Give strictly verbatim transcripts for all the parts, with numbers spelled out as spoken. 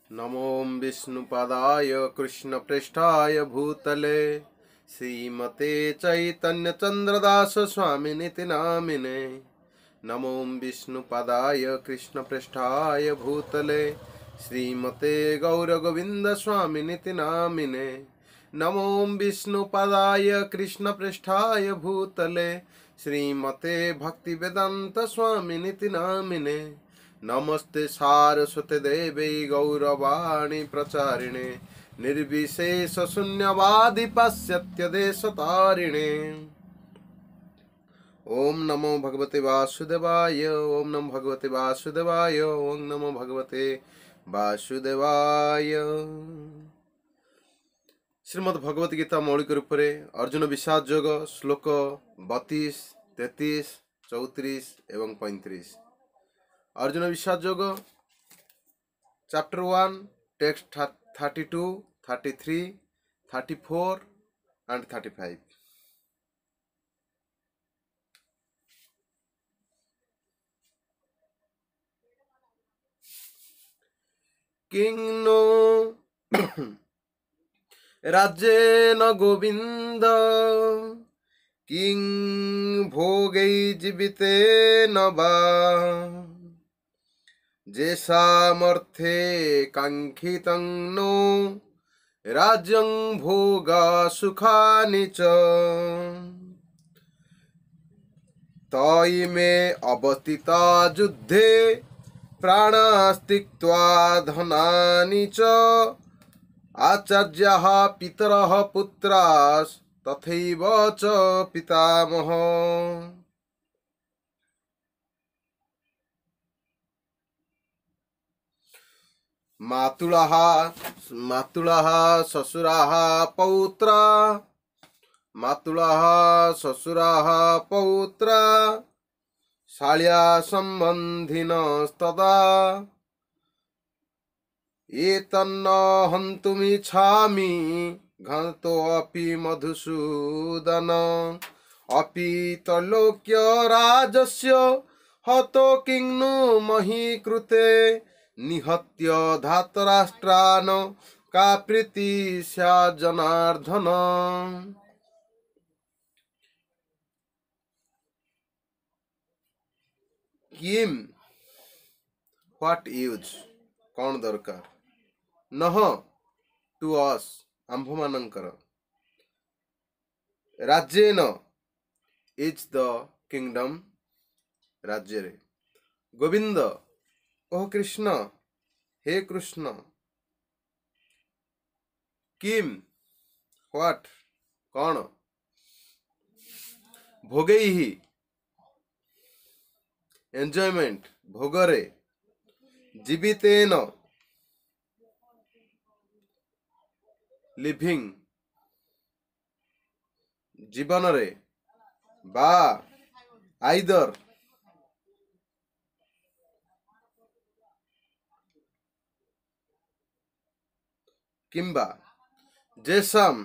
नमो विष्णुपदाय कृष्णप्रेष्ठाय भूतले श्रीमते चैतन्यचन्द्रदास स्वामिनिति नामिने। नमो विष्णुपदाय कृष्णप्रेष्ठाय भूतले श्रीमते गौरगोविन्द स्वामिनिति नामिने। नमो विष्णुपदाय कृष्णप्रेष्ठाय भूतले श्रीमते भक्तिवेदान्त स्वामिनिति नामिने। नमस्ते सारस्वते देवे गौरवाणी प्रचारिणे निर्विशेष शून्यवादी पाश्चात्य देशतारिणे। ओम नमो भगवते वासुदेवाय। ओम नमो भगवते वासुदेवाय। ओम नमो भगवते वासुदेवाय। श्रीमद् भगवत गीता मौलिक रूप रे अर्जुन विषाद योग श्लोक बत्तीस तैंतीस चौतीस एवं पैंतीस। Arjun Vishad Yog chapter one text thirty two thirty three thirty four and thirty five. किंग नो राज्येन गोविंद किंग भोगै जीवितेन वा जेषामर्थे काङ्क्षितं नो राज्यं भोगा सुखानि च तयिमे अवस्थिता युद्धे प्राणास्तिक्त्वा धनानि च आचार्याः पितरः पुत्रास् तथैव च पितामहः। मातुलः मातुलः ससुराः पौत्रा मातुलः ससुराः पौत्रा शाल्या सम्बन्धिनस्तदा एतन्न हन्तुमिच्छामि घन्तोऽपि मधुसूदन अपि त्रैलोक्य राजस्य हतो किं नु मही कृते निहत्य धातराष्ट्रान् का प्रीति स्यात् जनार्दन। किम व्हाट यूज कौन दरकार नह टू अस आंभ मानकर राज्येन इज द किंगडम राज्य रे गोविंद ओह कृष्ण हे कृष्ण किम व्हाट कौन भोगे ही एंजॉयमेंट भोगरे जीवितेन लिविंग जीवन रे बा आइदर किंबा जेसम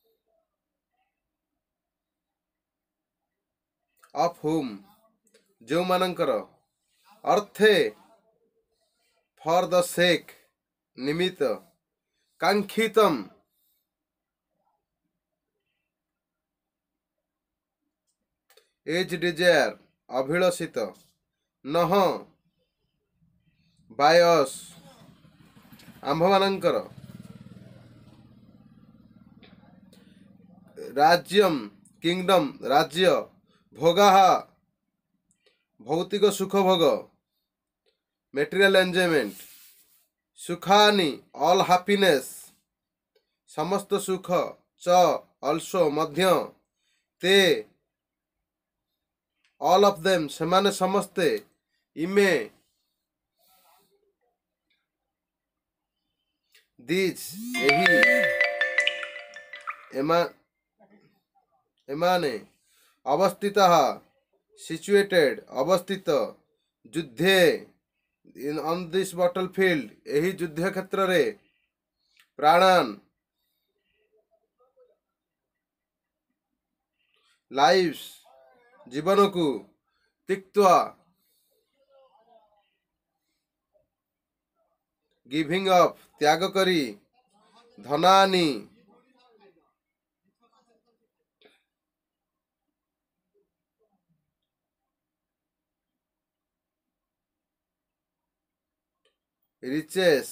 ऑफ हुम जो मानकर अर्थे फॉर द सेक निमित्त कांक्षितम एज डिजायर अभिलषित नह बायस आंभ मानकर राज्यम किंगडम राज्य भोगा भौतिक सुख भोग मेटेरियल एंजॉयमेंट सुखानि ऑल हैप्पीनेस समस्त सुख च ऑल्सो मध्य ते ऑल ऑफ देम सेमाने समस्ते इमे दिस एही एमा एमाने अवस्थितः सिचुएटेड अवस्थित युद्धे इन ऑन दिस बैटलफील्ड एही युद्ध क्षेत्र रे प्राणान लाइव्स जीवन को तिक्त्वा गिविंग अप त्याग करी धनानि riches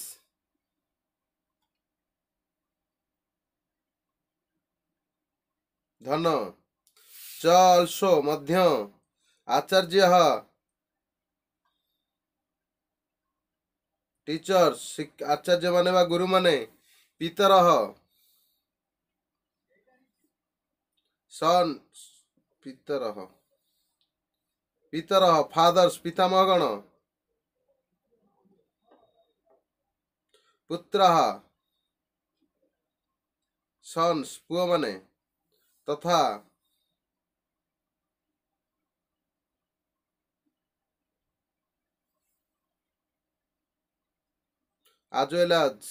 धन च also मध्य आचार्य टीचर्स आचार्य माने बा गुरु माने पितर सन पितर पितर फादर्स पितामहगण पुत्र सन्स पुओ माने तथा as well as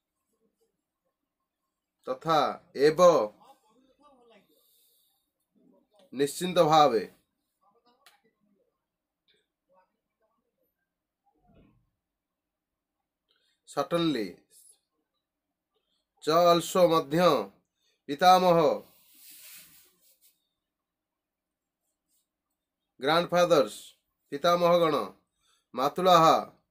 तथा एव निश्चिंत भावे certainly च also मध्य पितामह ग्रैंडफादर्स पितामहगण मातुलाः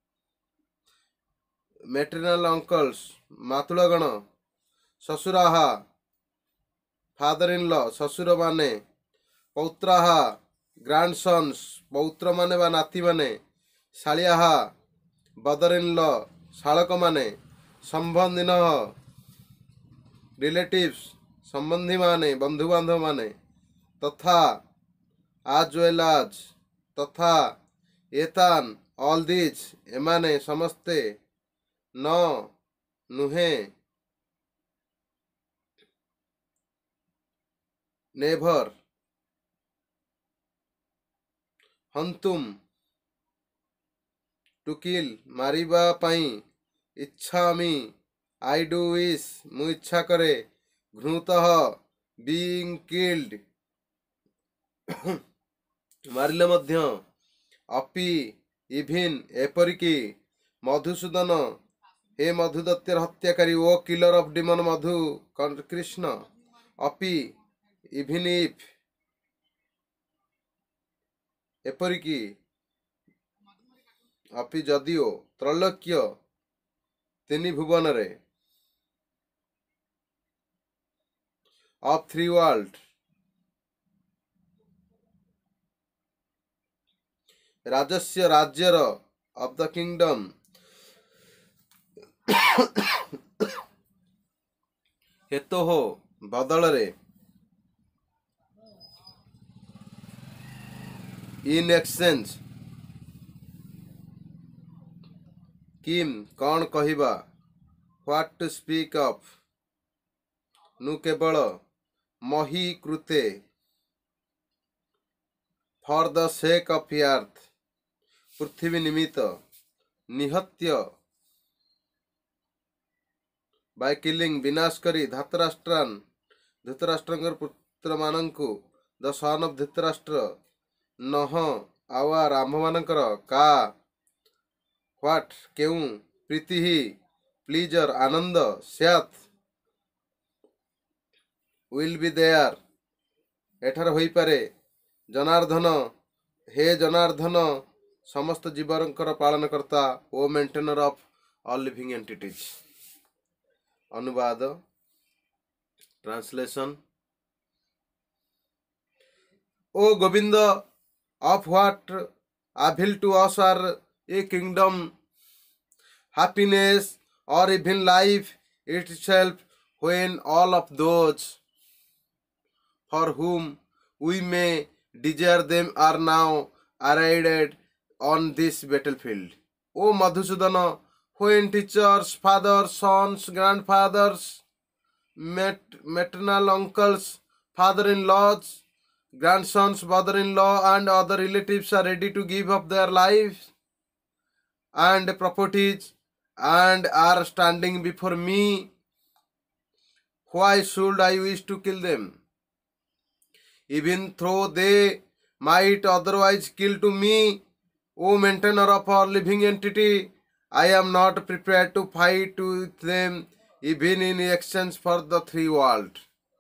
मैटरनल अंकल्स मातुलगण ससुराः फादर इन लॉ ससुर माने पौत्राः ग्रैंडसन्स पौत्र माने बा नाती माने शालियाः बदर इन लॉ शालक माने संबंधिनः रिलेटिव्स संबंधी माने बंधु बांधव माने तथा as well as तथा एतान ऑल दिस एमाने समस्ते न नुहे नेभर हंतुम टू किल मारिबा पाई इच्छामि आई डू विश मु इच्छा करे घृतः बीइंग किल्ड मारिले मध्य अपि इभिन एपरिकी मधुसूदन हे मधुदत्तर हत्याकारी O killer of demon Madhu Krishna अपि इभिन इफ एपरिकी अपि जदिओ त्रैलोक्य तीन भुवन रे ऑफ थ्री वर्ल्ड राजस्य राज्यर ऑफ द किंगडम हेतु हो बदल रे इन एक्सचेंज किम कौन कहिबा व्हाट टू स्पीक ऑफ नु केवल मही कृते for the sake of earth पृथ्वी निमित्त निहत्य बाय किलिंग विनाश करी धृतराष्ट्रान धृतराष्ट्रंकर पुत्र मानंकु द सन ऑफ धृतराष्ट्र नह आवा राम मानंकर का व्हाट केउ प्रीति ही प्लीजर आनंद स्यात विल बी देयर एठार होई पारे जनार्दन हे जनार्दन समस्त जीवरंकर पालन करता ओ maintainer of all living entities अनुवाद ट्रांसलेशन ओ Govinda of what avail to us are a kingdom, happiness, or even life itself, when all of those for whom we may desire them are now arrived on this battlefield. O Madhusudana, when teachers, fathers, sons, grandfathers, mat- maternal uncles, father-in-laws, grandsons, brother-in-law, and other relatives are ready to give up their lives and properties and are standing before me, why should I wish to kill them? Even though they might otherwise kill to me, O maintainer of our living entity, I am not prepared to fight with them even in exchange for the three world.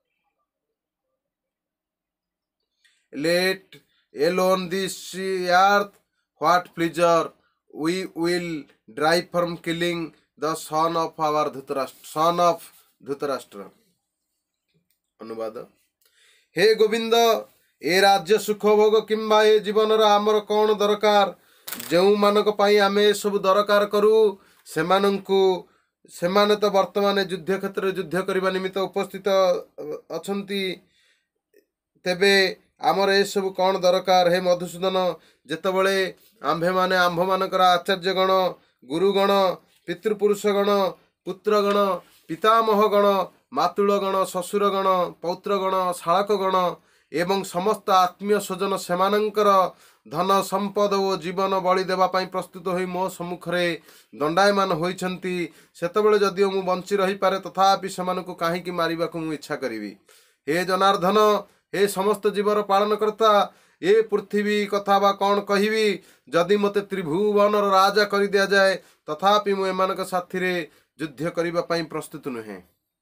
Let alone this earth, what pleasure we will derive from killing the son of our Dhritarashtra, son of Dhritarashtra. अनुवाद हे गोविंद ए राज्य सुख भोग किंबा ए जीवन आमर कौन दरकार जो मानक पाई आमे सब दरकार करू सेमानंकु सेमाने तो वर्तमान युद्ध क्षेत्र युद्ध करने निमित्त उपस्थित अछंती तेबे आमर ए सब कौन दरकार हे मधुसूदन जेतबळे आंभे माने आंभ मानकर आचार्य गण गुरुगण पितृपुरुष गण पुत्रगण पितामह गण मातुल गण शशुर गण पौत्र गण शालक गण एवं समस्त आत्मीय स्वजन सेमानंकर धन संपद और जीवन बलि देवा पाई प्रस्तुत होई मो सम्मुखरे दंडायमान होइछंती सेतबेले जदिओ मु बंची रही पारे तथापि सेमानकु काहीकि मारिबाकु मु इच्छा करिवि। हे जनार्दन हे समस्त जीवर पालन करता ए पृथ्वी कथा बा कौन कहिवि जदि मते त्रिभुवनर राजा करि दिया जाए तथापि मु एमानक साथी रे युद्ध करिबा पाई प्रस्तुत नुहे।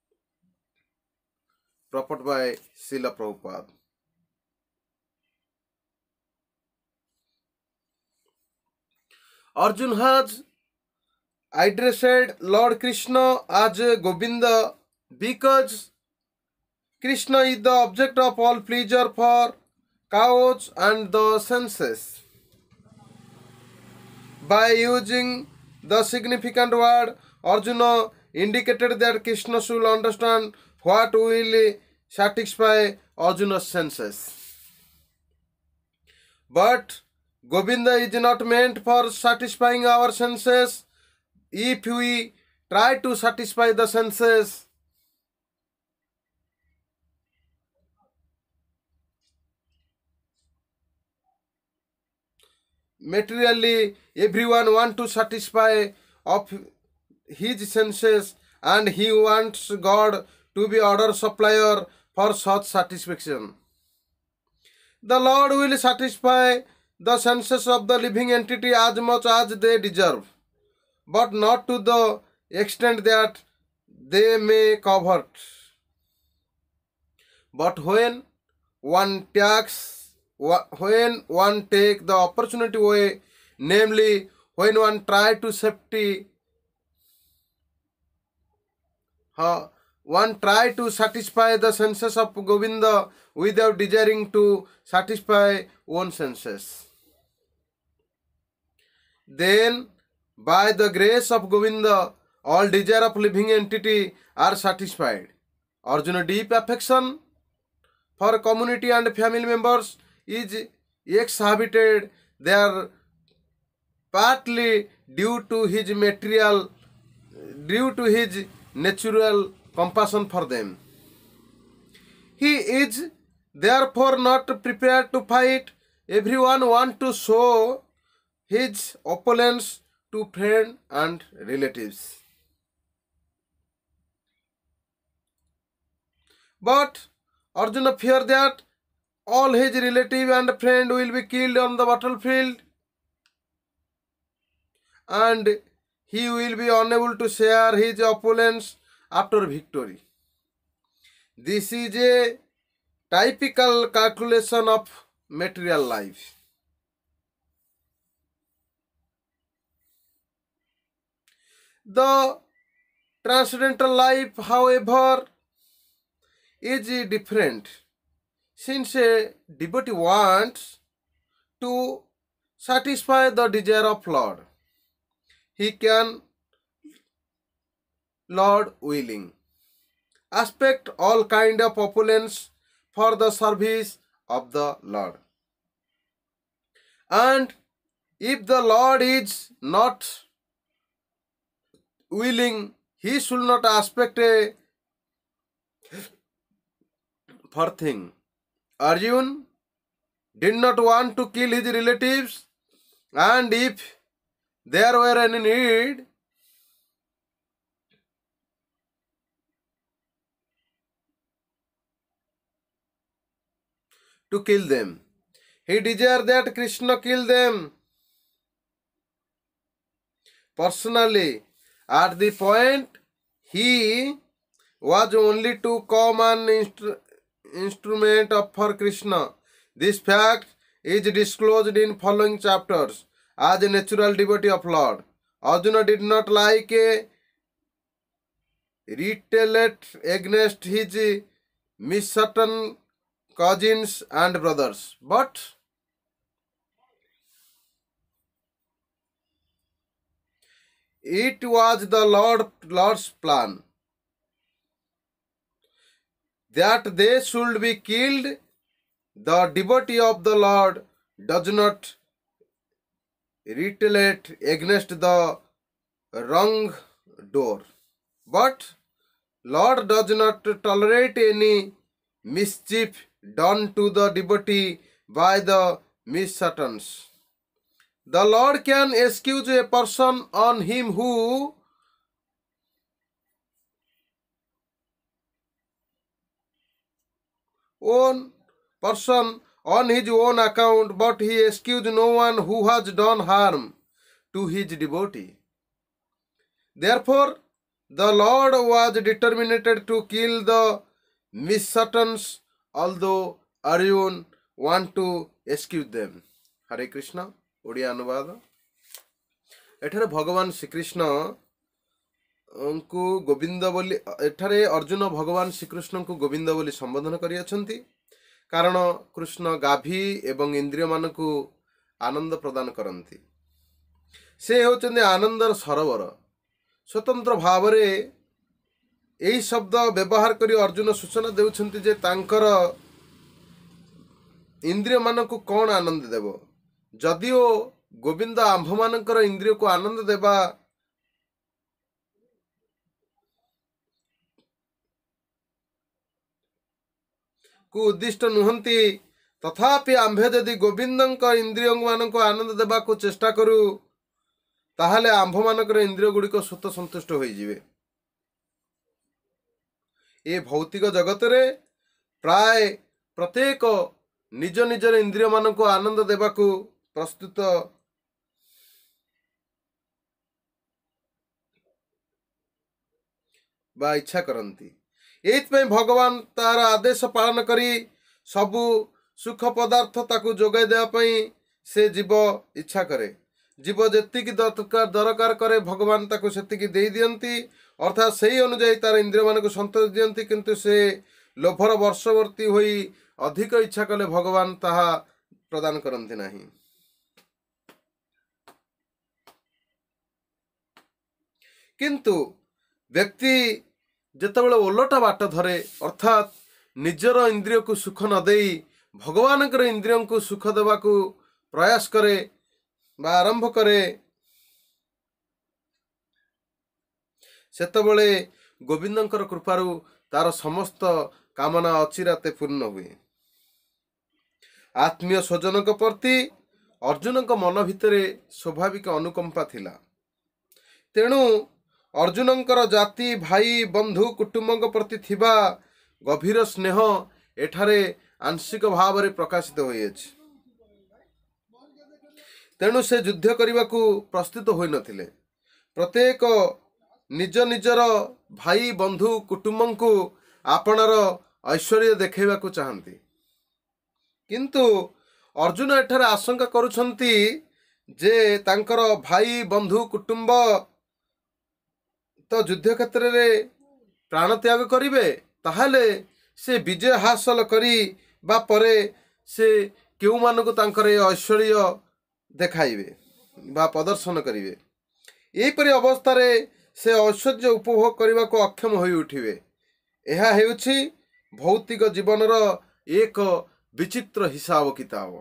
Purport by Srila Prabhupada. Arjun has addressed Lord Krishna as Govinda because Krishna is the object of all pleasure for cows and the senses. By using the significant word, Arjuna indicated that Krishna should understand what will satisfy Arjuna's senses. But Govinda is not meant for satisfying our senses. If we try to satisfy the senses, materially everyone wants to satisfy of his senses and he wants God to be order supplier for such satisfaction. The Lord will satisfy the senses of the living entity as much as they deserve, but not to the extent that they may covet. But when one takes, when one take the opportunity away, namely when one try to safety, uh, one try to satisfy the senses of Govinda without desiring to satisfy own senses, then by the grace of Govinda all desire of living entity are satisfied. Arjuna's deep affection for community and family members is exhibited there partly due to his material, due to his natural compassion for them. He is therefore not prepared to fight. Everyone wants to show his opulence to friends and relatives. But Arjuna feared that all his relatives and friends will be killed on the battlefield and he will be unable to share his opulence after victory. This is a typical calculation of material life. The transcendental life, however, is different. Since a devotee wants to satisfy the desire of Lord, he can, Lord willing, aspect all kind of opulence for the service of the Lord. And if the Lord is not willing, he should not aspect a for thing. Arjun did not want to kill his relatives, and if there were any need, to kill them, he desired that Krishna kill them. personally. At the point, he was only to come an instru- instrument of for Krishna. This fact is disclosed in following chapters. As a natural devotee of Lord, Arjuna did not like a retaliate against his miscertain cousins and brothers, but it was the Lord, Lord's plan that they should be killed. The devotee of the Lord does not retaliate against the wrong door, but Lord does not tolerate any mischief done to the devotee by the miscertains. The Lord can excuse a person on him who own person on his own account, but he excused no one who has done harm to his devotee. Therefore, the Lord was determined to kill the miscertains, although Arjuna want to excuse them. Hare Krishna. Odia अनुवाद एठारे भगवान श्रीकृष्ण को गोविंद बोली एठारे अर्जुन भगवान श्रीकृष्ण को गोविंद बोली संबोधन करियाछंती कारण कृष्ण गाभी एवं इंद्रिय मान को आनंद प्रदान करती से होचंदे आनंदर सरोवर स्वतंत्र भाव रे यही शब्द व्यवहार करी अर्जुन सूचना देउछंती जे तांकर इंद्रिय मान को कौन आनंद देव जदिओ गोविंद आंभ मानकर इंद्रिय को आनंद देवा को उद्दिष्ट नुहंती तथापि आंभे जदि गोविंद इंद्रिय मान को आनंद देवा को चेष्टा करू ताहले आंभ मानकर इंद्रिय गुड़िक स्वत संतुष्ट हो जिवे। ए भौतिक जगत रे प्राय प्रत्येक निज निजर इंद्रिय मान को आनंद देवा को प्रस्तुत बा इच्छा करती एइथपై भगवान तार आदेश पालन करी सबु सुख पदार्थ ताकू जोगाई देवा पई से जीव इच्छा करे जीव जेतिकी दरकार करे भगवान ताकू सेतिकी देई दियंती अर्थात सही अनुसार तार इंद्रिय मान को संतोष दियंती किंतु से लोभर वर्षवर्ती होई अधिक इच्छा कले भगवान ताहा प्रदान करती नहीं। किंतु व्यक्ति जेतेबेले ओलटा बाट धरे अर्थात निजर इंद्रिय को सुख न देई भगवान इंद्रियों को सुख देवा को प्रयास करे बा आरंभ करे सेतेबेले गोविंदंकर कृपारु तार समस्त कामना अचिराते पूर्ण हुए। आत्मीय स्वजन प्रति अर्जुन मन भितरे स्वाभाविक अनुकंपा थिला तेणु अर्जुनंकर जाति भाई बंधु कुटुंब प्रति थिबा गभीर स्नेह एठारे आंशिक भाव रे प्रकाशित होइएछि तेणु से युद्ध करने को प्रस्तुत होई नथिले प्रत्येक निज निजर भाई बंधु कुटुंब को आपणर ऐश्वर्य देखैबा को चाहती किंतु अर्जुन एठारे आशंका करुछंती जे तांकर भाई बंधु कुटुंब तो युद्ध क्षेत्र में प्राण त्याग करिवे ताहले से विजय हासिल करी बा परे से केउ मान को तांकर ऐश्वर्य देखाइबे बा प्रदर्शन करिवे एपरि अवस्था रे से ऐश्वर्य उपभोग करने को अक्षम होई उठिवे। एहा हेउछि भौतिक जीवनर एक विचित्र हिसाब किताब।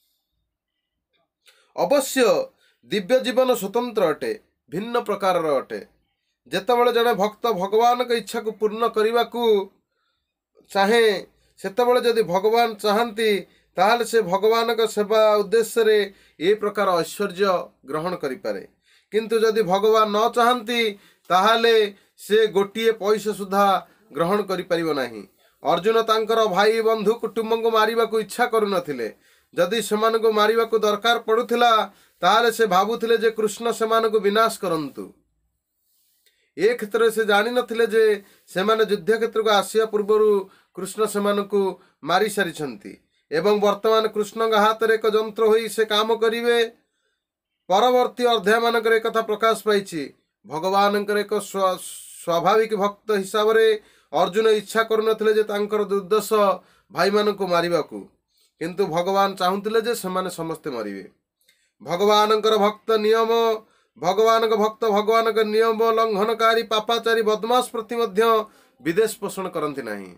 अवश्य दिव्य जीवन स्वतंत्र अटे भिन्न प्रकार अटे जेतेबेले जने भक्त भगवान के इच्छा को पूर्ण करने को चाहे सेतेबेले जदि भगवान चाहती ताहले से भगवान का सेवा उद्देश्य रे ए प्रकार ऐश्वर्य ग्रहण करि पारे किंतु जदि भगवान न चाहती ताहले से गोटिए पैसा सुधा ग्रहण करि परिबो नाही। अर्जुन तांकर भाई बंधु कुटुंब को मारिबा को इच्छा करू नथिले जदि सेमानकु मारिबाकु दरकार पड़ुथिला ताले से भाबुथिले जे कृष्ण सेमानकु विनाश करंतु। ए क्षेत्र से जानी नथिले जे सेमाने युद्ध क्षेत्र को आसिया पूर्वरु कृष्ण सेमानकु मारी सारिछंती एवं वर्तमान कृष्ण हाथ रे एक यंत्र होई से काम करिवे। परवर्ती अध्याय मानकर एक कथा प्रकाश पाइछि। भगवान एक स्वाभाविक भक्त हिसाब रे अर्जुन इच्छा करुनथिले जे तांकर दुर्दश भाई मानकु मारिबाकु, किंतु भगवान चाहुथिले जे सेमाने समस्ते मरिवे। भगवानंकर भक्त नियम भगवान भक्त भगवान नियम लंघनकारी पापाचारी बदमाश प्रति मध्य विदेश पोषण करती नहीं।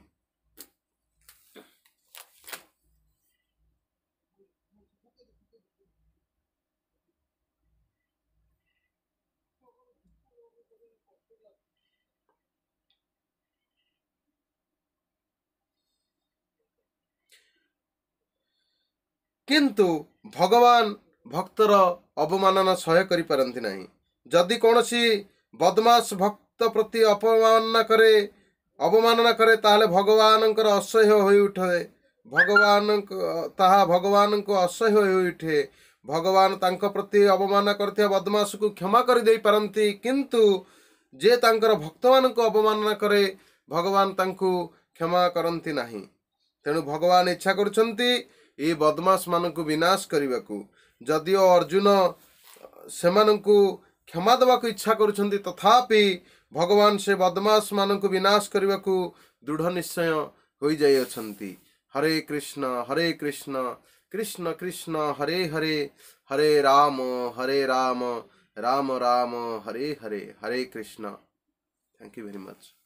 किंतु भगवान भक्तर अवमानना सह्य करि पारंती नहीं। जदि कौनसी बदमाश भक्त प्रति अपमानना करे अवमानना करे ताले भगवानंकर असह्य होई उठे। भगवान ताहा भगवान को असह्य होई उठे। भगवान तांको प्रति अवमानना करथिया बदमाश को क्षमा कर दे पारंती, किंतु जे तांकर भक्त मान को अवमानना करे भगवान तांको क्षमा करंती नहीं। तेणु भगवान इच्छा करुछंती ए बदमाश मानकु विनाश करबाकू। जदिओ अर्जुन सेमानकु क्षमा देवाकू इच्छा करुछंती तथापि भगवान से बदमाश मानकु विनाश करबाकू दृढ़ निश्चय होई जाई अछंती। Hare Krishna Hare Krishna Krishna Krishna Hare Hare Hare Ram Hare Ram Ram Ram Hare Hare Hare Krishna. Thank you very much.